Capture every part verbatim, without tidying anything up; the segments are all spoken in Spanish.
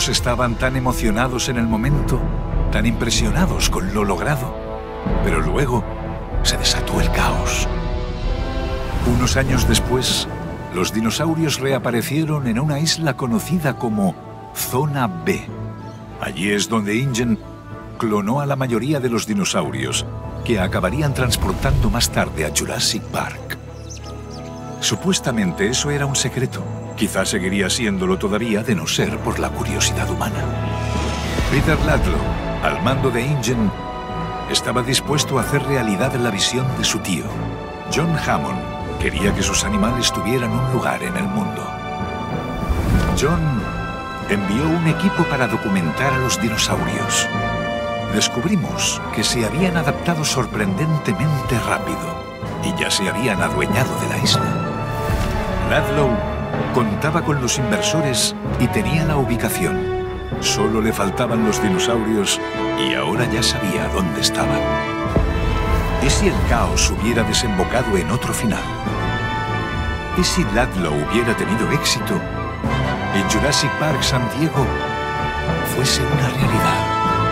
Todos estaban tan emocionados en el momento, tan impresionados con lo logrado. Pero luego se desató el caos. Unos años después, los dinosaurios reaparecieron en una isla conocida como Zona B. Allí es donde InGen clonó a la mayoría de los dinosaurios, que acabarían transportando más tarde a Jurassic Park. Supuestamente eso era un secreto. Quizás seguiría siéndolo todavía de no ser por la curiosidad humana. Peter Ludlow, al mando de InGen, estaba dispuesto a hacer realidad la visión de su tío. John Hammond quería que sus animales tuvieran un lugar en el mundo. John envió un equipo para documentar a los dinosaurios. Descubrimos que se habían adaptado sorprendentemente rápido y ya se habían adueñado de la isla. Ludlow contaba con los inversores y tenía la ubicación. Solo le faltaban los dinosaurios y ahora ya sabía dónde estaban. ¿Y si el caos hubiera desembocado en otro final? ¿Y si Ludlow hubiera tenido éxito y Jurassic Park San Diego fuese una realidad?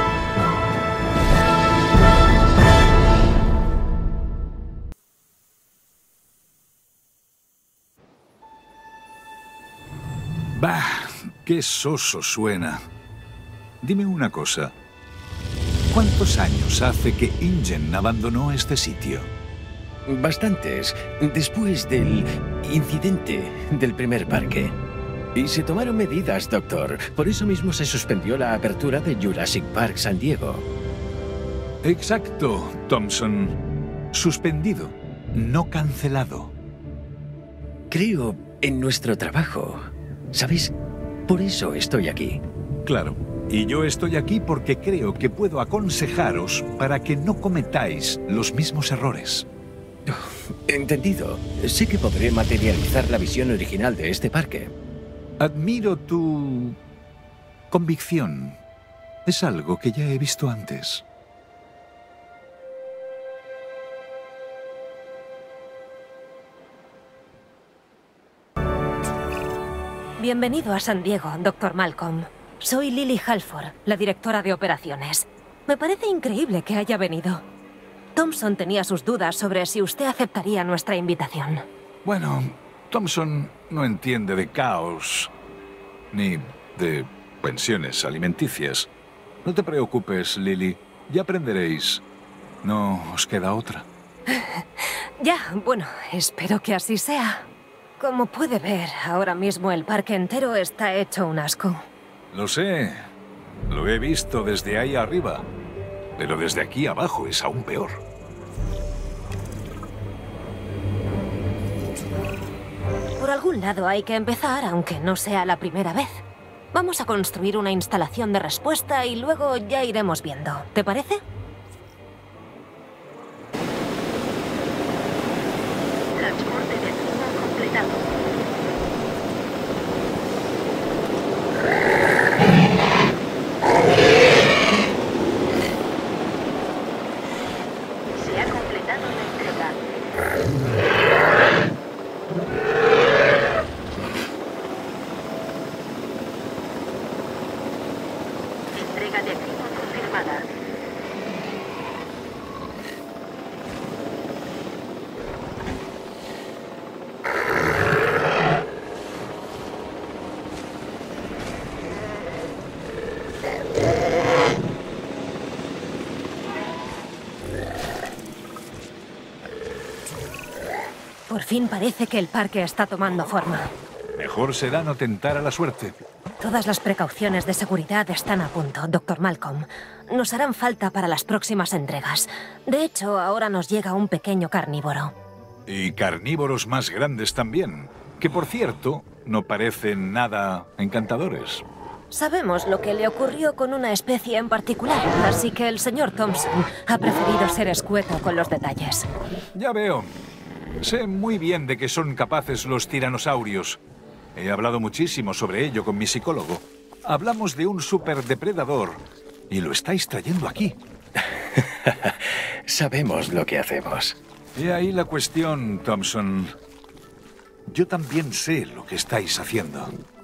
Bah, qué soso suena. Dime una cosa. ¿Cuántos años hace que InGen abandonó este sitio? Bastantes. Después del incidente del primer parque. Y se tomaron medidas, doctor. Por eso mismo se suspendió la apertura de Jurassic Park San Diego. Exacto, Thompson. Suspendido, no cancelado. Creo en nuestro trabajo. ¿Sabes? Por eso estoy aquí. Claro. Y yo estoy aquí porque creo que puedo aconsejaros para que no cometáis los mismos errores. Oh, entendido. Sé que podré materializar la visión original de este parque. Admiro tu convicción. Es algo que ya he visto antes. Bienvenido a San Diego, doctor Malcolm. Soy Lily Halford, la directora de operaciones. Me parece increíble que haya venido. Thompson tenía sus dudas sobre si usted aceptaría nuestra invitación. Bueno, Thompson no entiende de caos, ni de pensiones alimenticias. No te preocupes, Lily. Ya aprenderéis. No os queda otra. Ya, bueno, espero que así sea. Como puede ver, ahora mismo el parque entero está hecho un asco. Lo sé. Lo he visto desde ahí arriba. Pero desde aquí abajo es aún peor. Por algún lado hay que empezar, aunque no sea la primera vez. Vamos a construir una instalación de respuesta y luego ya iremos viendo. ¿Te parece? Transporte de activo completado. Se ha completado la entrega. Entrega de activo confirmada. Por fin parece que el parque está tomando forma. Mejor será no tentar a la suerte. Todas las precauciones de seguridad están a punto, doctor Malcolm. Nos harán falta para las próximas entregas. De hecho, ahora nos llega un pequeño carnívoro. Y carnívoros más grandes también, que por cierto, no parecen nada encantadores. Sabemos lo que le ocurrió con una especie en particular, así que el señor Thompson ha preferido ser escueto con los detalles. Ya veo. Sé muy bien de qué son capaces los tiranosaurios. He hablado muchísimo sobre ello con mi psicólogo. Hablamos de un superdepredador y lo estáis trayendo aquí. Sabemos lo que hacemos. Y ahí la cuestión, Thompson. Yo también sé lo que estáis haciendo.